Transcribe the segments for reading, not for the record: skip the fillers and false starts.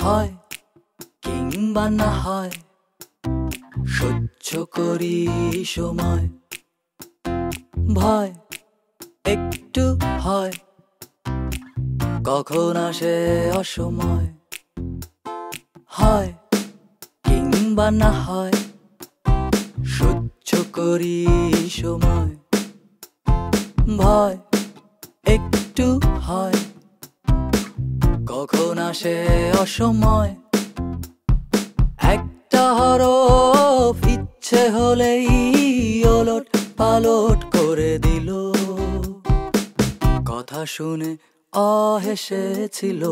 হয় কিংবা না হয়, সহ্য করি সময়। ভয় একটু হয়, কখন আসে অসময়। হয় কিংবা না হয়, সহ্য করি সময়। ভয় একটু হয়, কখন আসে অসময়। একটা হরফ ইচ্ছে হলেই ওলট পালট করে দিল, কথা শুনে হেসেছিল।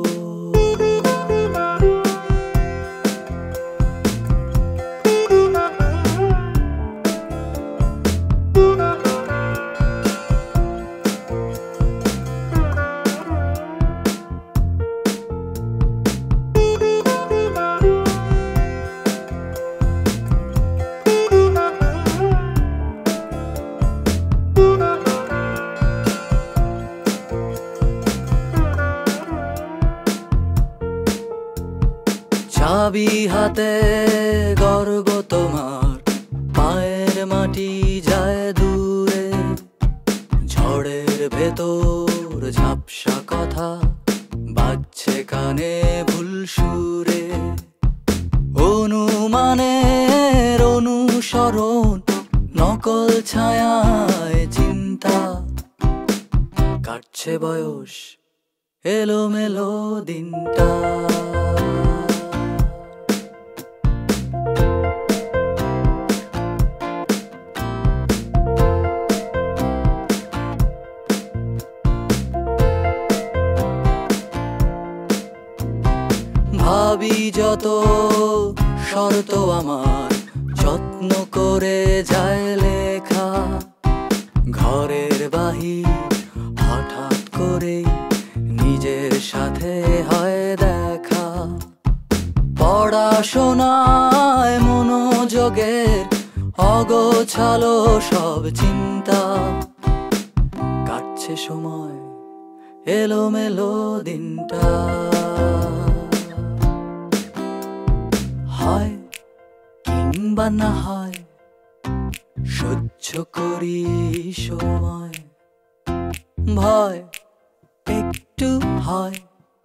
চাবি হাতে গর্ব তোমার, পায়ের মাটি যায় দূরে। ঝড়ের ভেতর ঝাপসা কথা বাজছে কানে ভুল সুরে। অনুমানের অনুসরণ, নকল ছায়ায় চিন্তা। কাটছে বয়স এলোমেলো দিনটা। ভাবি যত শর্ত আমার যত্ন করে যায় লেখা। ঘরের বাহির হঠাৎ করে নিজের সাথে হয় দেখা। পড়াশোনায় মনোযোগের অগোছালো সব চিন্তা। কাটছে সময় এলোমেলো দিনটা। হয় কিংবা না হয়, সহ্য করি সময়। ভয় একটু হয়,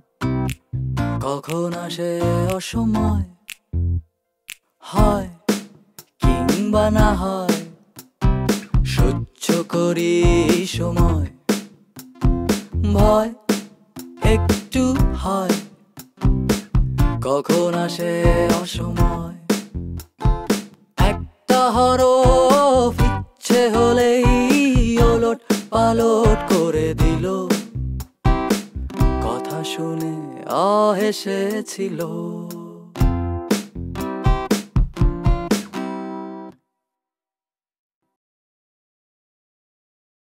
কখন আসে অসময়। হয় কিংবা না হয়, সহ্য করি সময়। ভয় একটু হয়, কখন আসে অসময়। একটা হরফ ইচ্ছে হলেই ওলট পালট করে দিল, কথা শুনে হেসেছিল।